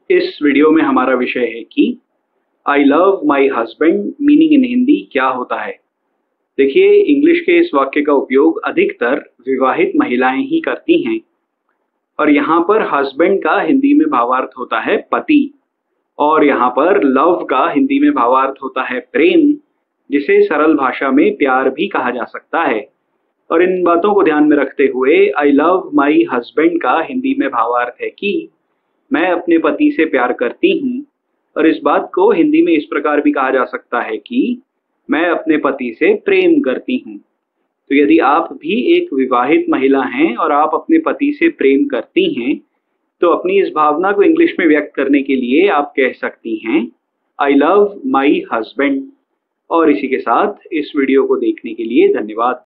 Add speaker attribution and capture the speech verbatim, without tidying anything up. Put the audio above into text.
Speaker 1: इस वीडियो में हमारा विषय है कि I love my husband meaning in Hindi क्या होता है। देखिए, इंग्लिश के इस वाक्य का उपयोग अधिकतर विवाहित महिलाएं ही करती हैं और यहाँ पर हस्बैंड का हिंदी में भावार्थ होता है पति और यहाँ पर लव का हिंदी में भावार्थ होता है प्रेम, जिसे सरल भाषा में प्यार भी कहा जा सकता है। और इन बातों को ध्यान में रखते हुए आई लव माई हस्बैंड का हिंदी में भावार्थ है कि मैं अपने पति से प्यार करती हूँ। और इस बात को हिंदी में इस प्रकार भी कहा जा सकता है कि मैं अपने पति से प्रेम करती हूँ। तो यदि आप भी एक विवाहित महिला हैं और आप अपने पति से प्रेम करती हैं, तो अपनी इस भावना को इंग्लिश में व्यक्त करने के लिए आप कह सकती हैं आई लव माई हस्बैंड। और इसी के साथ इस वीडियो को देखने के लिए धन्यवाद।